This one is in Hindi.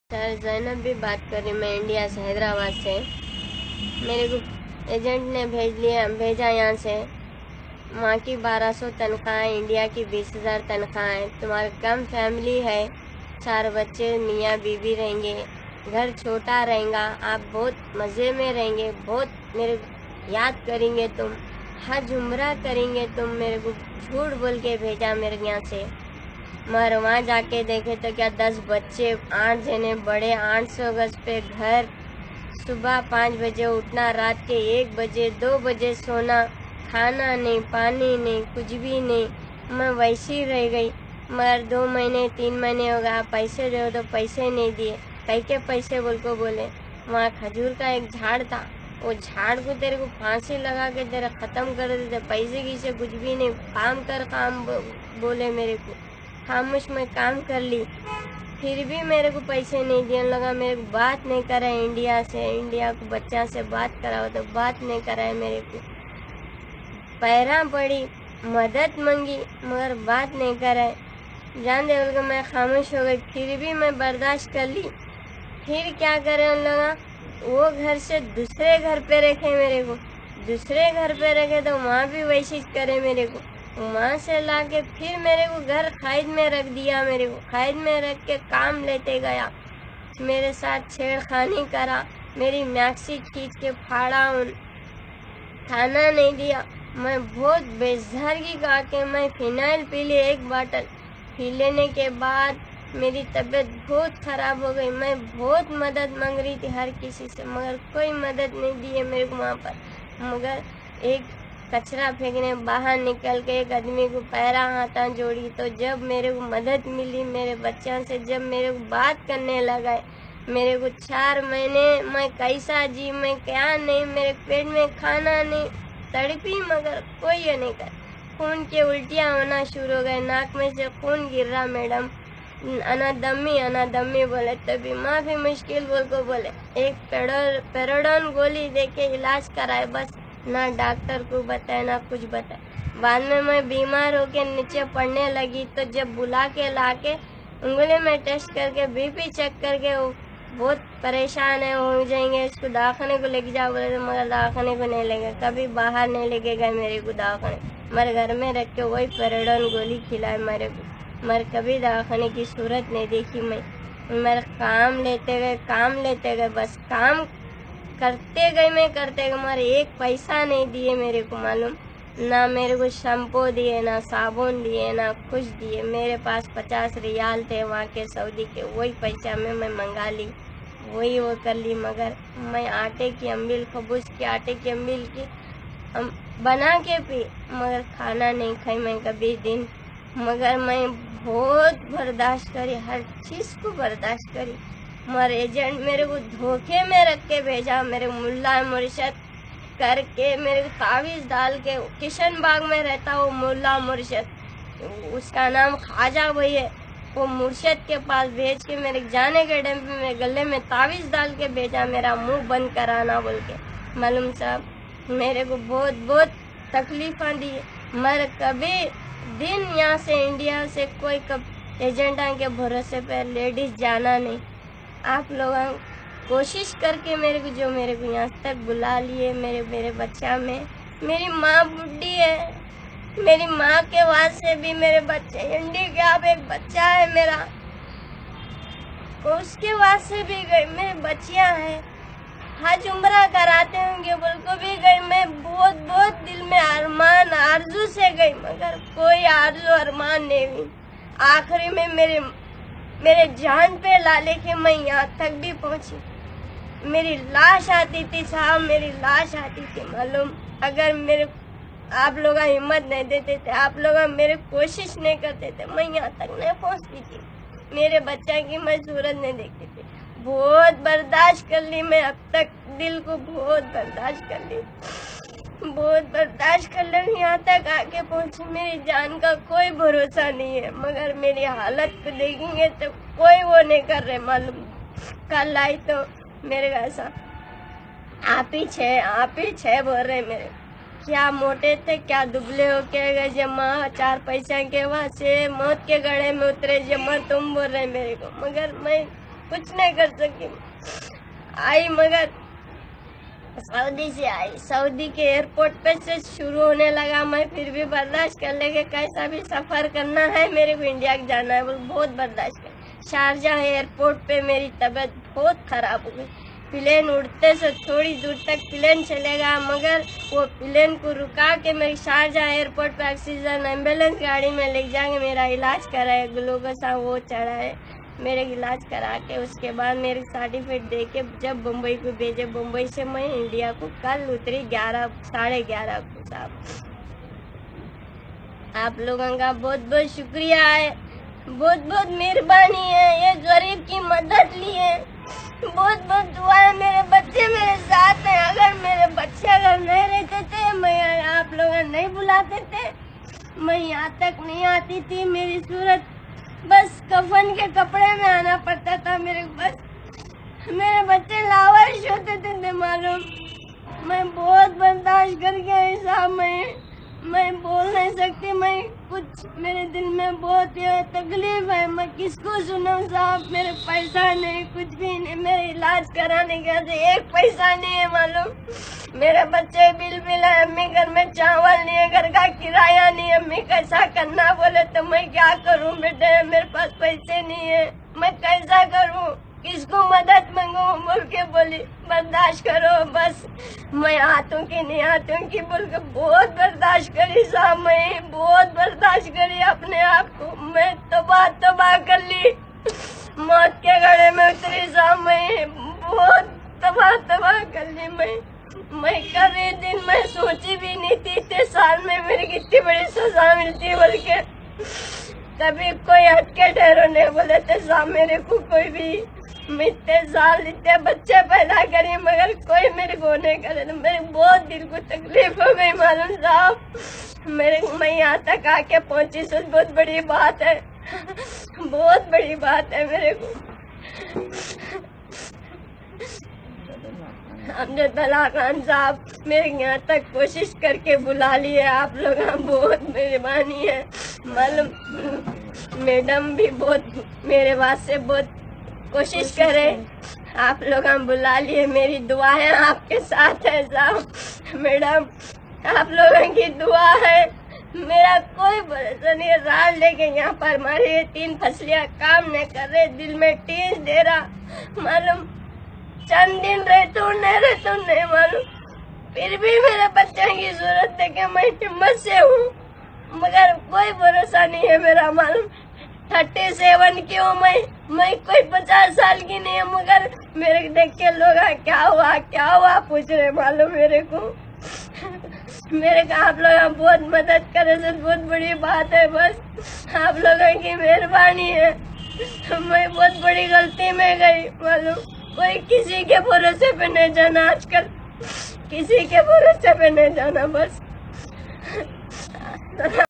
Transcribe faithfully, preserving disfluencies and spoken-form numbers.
सर ज़ैनब भी बात कर रही, मैं इंडिया से हैदराबाद से। मेरे को एजेंट ने भेज लिया भेजा यहाँ से। वहाँ की बारह सौ तनख्वाह है, इंडिया की बीस हज़ार तनख्वाह है। तुम्हारी कम फैमिली है, चार बच्चे मियाँ बीवी रहेंगे, घर छोटा रहेगा, आप बहुत मज़े में रहेंगे, बहुत मेरे याद करेंगे तुम, हज उम्रा करेंगे तुम। मेरे को झूठ बोल के भेजा मेरे यहाँ से। मगर वहाँ जाके देखे तो क्या दस बच्चे, आठ जने बड़े, आठ सौ गज पे घर, सुबह पाँच बजे उठना, रात के एक बजे दो बजे सोना, खाना नहीं पानी नहीं कुछ भी नहीं। मैं वैसी रह गई। मगर दो महीने तीन महीने हो गया, पैसे दो तो पैसे नहीं दिए। कई के पैसे बोल को बोले। वहाँ खजूर का एक झाड़ था, वो झाड़ को तेरे को फांसी लगा के तेरा ख़त्म कर देते, पैसे की से कुछ भी नहीं। काम कर काम बोले मेरे को, खामोश मैं काम कर ली, फिर भी मेरे को पैसे नहीं दिए। लगा मेरे को बात नहीं करा है इंडिया से, इंडिया को बच्चा से बात कराओ तो बात नहीं करा है। मेरे को पैरा पड़ी, मदद मांगी मगर बात नहीं कराए। जान दे बोल मैं खामोश हो गई, फिर भी मैं बर्दाश्त कर ली। फिर क्या करे उन लोग, वो घर से दूसरे घर पे रखे मेरे को, दूसरे घर पे रखे तो वहाँ भी वैसे करे मेरे को। वहाँ से ला के फिर मेरे को घर कैद में रख दिया। मेरे को कैद में रख के काम लेते गया, मेरे साथ छेड़खानी करा, मेरी मैक्सी खींच के फाड़ा, उन खाना नहीं दिया। मैं बहुत बेजहरगी खा के मैं फिनाइल पी ली एक बाटल। पी लेने के बाद मेरी तबीयत बहुत ख़राब हो गई। मैं बहुत मदद मांग रही थी हर किसी से, मगर कोई मदद नहीं दी है मेरे को वहाँ पर। मगर एक कचरा फेंकने बाहर निकल के एक आदमी को पैरा हाथा जोड़ी, तो जब मेरे को मदद मिली मेरे बच्चों से, जब मेरे को बात करने लगा, मेरे को चार महीने मैं कैसा जी, मैं क्या नहीं, मेरे पेट में खाना नहीं, तड़पी मगर कोई ये नहीं कर। खून के उल्टियाँ होना शुरू हो गए, नाक में से खून गिर रहा मैडम, अनादमी अनादमी बोले, तभी माफ़ी मुश्किल बोल को बोले। एक पेरोडोन गोली दे के इलाज कराए, बस ना डॉक्टर को बताए ना कुछ बताए। बाद में मैं बीमार होके नीचे पड़ने लगी, तो जब बुला के ला के उंगली में टेस्ट करके बीपी चेक करके वो बहुत परेशान है, हो जाएंगे, इसको दवाखाने को लेके जाओ बोले, मगर दवाखाने को नहीं लेंगे, कभी बाहर नहीं लेके गए मेरे को दवाखाने। मेरे घर में रख के वही पेरोडोन गोली खिलाए मेरे को, मगर कभी दवाखाने की सूरत नहीं देखी। मैं मेरे काम लेते गए काम लेते गए बस काम करते गए मैं करते गए, मगर एक पैसा नहीं दिए मेरे को। मालूम ना मेरे को शैम्पू दिए, ना साबुन दिए, ना कुछ दिए। मेरे पास पचास रियाल थे वहाँ के सऊदी के, वही पैसा में मैं मंगा ली, वही वो कर ली। मगर मैं आटे की अम्बिल, खबूज की आटे की अम्बिल की बना के पी, मगर खाना नहीं खाई मैं कभी दिन। मगर मैं बहुत बर्दाश्त करी, हर चीज़ को बर्दाश्त करी। मगर एजेंट मेरे को धोखे में रख के भेजा, मेरे मुल्ला मुर्शद करके मेरे को तावीज़ डाल के, किशन बाग में रहता वो मुल्ला मुर्शद, उसका नाम ख्वाजा भाई है, वो मुर्शद के पास भेज के मेरे जाने के टाइम पे मेरे गले में तावीज़ डाल के भेजा, मेरा मुंह बंद कराना बोल के। मालूम साहब मेरे को बहुत बहुत तकलीफ़ें दी, मगर कभी दिन यहाँ से इंडिया से कोई कब एजेंटा के भरोसे पर लेडीज़ जाना नहीं। आप लोग कोशिश करके मेरे को जो मेरे को यहाँ तक बुला लिए, मेरे मेरे बच्चा में, मेरी माँ बुढ़ी है, मेरी माँ के वास्ते भी मेरे बच्चे इंडी के आप एक बच्चा है मेरा, उसके वास्ते भी गई, मेरे बच्चियाँ हैं, हज उम्रा कराते होंगे बोल को भी गई। मैं बहुत बहुत दिल में अरमान आरजू से गई, मगर कोई आरजू अरमान नहीं हुई। आखिरी में मेरे मेरे जान पे ला लेके मैं यहाँ तक भी पहुँची। मेरी लाश आती थी साहब, मेरी लाश आती थी। मालूम अगर मेरे आप लोग हिम्मत नहीं देते थे, आप लोग मेरे कोशिश नहीं करते थे, मैं यहाँ तक नहीं पहुँचती थी। मेरे बच्चा की मैं सूरत नहीं देखती थी। बहुत बर्दाश्त कर ली मैं, अब तक दिल को बहुत बर्दाश्त कर ली, बहुत बर्दाश्त कर ली, यहाँ तक आके पहुँची। मेरी जान का कोई भरोसा नहीं है, मगर मेरी हालत को देखेंगे तो कोई वो नहीं कर रहे। मालूम कल आई तो मेरे ऐसा आप ही छे आप ही छे बोल रहे मेरे, क्या मोटे थे क्या दुबले हो के गए जमा, चार पैसा के वहाँ से मौत के गड़े में उतरे जमा, तुम बोल रहे मेरे को। मगर मैं कुछ नहीं कर सकी। आई मगर सऊदी से आई, सऊदी के एयरपोर्ट पे से शुरू होने लगा। मैं फिर भी बर्दाश्त कर लेके कैसा भी सफर करना है, मेरे को इंडिया जाना है, बहुत बर्दाश्त कर। शारजाह एयरपोर्ट पे मेरी तबीयत बहुत खराब हो गई। प्लेन उड़ते से थोड़ी दूर तक प्लेन चलेगा, मगर वो प्लेन को रुका के मेरी शारजाह एयरपोर्ट पे ऑक्सीजन एम्बुलेंस गाड़ी में ले जाके मेरा इलाज कराए, ग्लूकोज वो चढ़ाए, मेरे इलाज करा के उसके बाद मेरे सर्टिफिकेट दे के जब मुंबई को भेजे। मुंबई से मैं इंडिया को कल उतरी ग्यारह साढ़े ग्यारह को। साहब आप लोगों का बहुत बहुत शुक्रिया है, बहुत बहुत मेहरबानी है, ये गरीब की मदद ली है। बहुत बहुत दुआ है। मेरे बच्चे मेरे साथ हैं, अगर मेरे बच्चे अगर नहीं रहते थे, मैं आप लोग नहीं बुलाते थे, मैं यहाँ तक नहीं आती थी। मेरी सूरत बस कफन के कपड़े में आना पड़ता था मेरे, बस मेरे बच्चे लावारिश होते थे, थे मालूम। मैं बहुत बर्दाश्त करके आई साहब, मैं मैं बोल नहीं सकती, मैं कुछ मेरे दिल में बहुत ये तकलीफ है, मैं किसको सुनाऊं साहब। मेरे पैसा नहीं, कुछ भी नहीं, मेरे इलाज कराने का एक पैसा नहीं है मालूम। मेरे बच्चे बिल बिल है, अम्मी घर में चावल नहीं है, घर का किराया नहीं है, अम्मी कैसा करना बोले तो मैं क्या करूं बेटे, मेरे पास पैसे नहीं है, मैं कैसा करूं, किसको मदद मांगू बोल के बोली। बर्दाश्त करो बस, मैं हाथों की नहीं हाथों की बोल के बहुत बर्दाश्त करी साहब, मैं बहुत बर्दाश्त करी अपने आप को। मैं तबाह तबाह कर ली, मौत के गड़े में उतरी साहब, मैं बहुत तबाह तबाह कर ली। मैं मैं कभी दिन मैं सोची भी नहीं थी इतने साल में मेरी कितनी बड़ी सजा मिलती बोल के। कभी कोई हटके ठहरो नहीं बोले थे साहब मेरे को, कोई भी इतने साल इतने बच्चे पैदा करे मगर कोई मेरे को नहीं करे, तो मेरे बहुत दिल को तकलीफ हो गई मालूम साहब। मेरे मैं यहाँ तक आके पहुँची सो बहुत बड़ी बात है, बहुत बड़ी बात है मेरे को। अमजद खान साहब मेरे यहाँ तक कोशिश करके बुला लिए, आप लोग बहुत मेहरबानी है मालूम। मैडम भी बहुत मेरे वास्ते बहुत कोशिश करें, आप लोग हम बुला लिए, मेरी दुआएं आपके साथ है साहब। मैडम आप लोगों की दुआ है, मेरा कोई भरोसा नहीं है। रात लेके यहाँ पर हमारे तीन फसलियाँ काम नहीं कर रहे, दिल में टीस दे रहा मालूम। चंद दिन रहे तो नहीं रहे तो नहीं मालूम, फिर भी मेरे बच्चे की जरूरत देखे मैं हिम्मत से हूँ, मगर कोई भरोसा नहीं है मेरा मालूम। थर्टी सेवन की हूँ मैं, मैं कोई पचास साल की नहीं है, मगर मेरे देख के लोग क्या हुआ क्या हुआ पूछ रहे मालूम मेरे को। मेरे को आप लोग बहुत मदद करे से बहुत बड़ी बात है, बस आप लोगों की मेहरबानी है। मैं बहुत बड़ी गलती में गई मालूम, कोई किसी के भरोसे पे नहीं जाना आजकल, किसी के भरोसे पे नहीं जाना बस।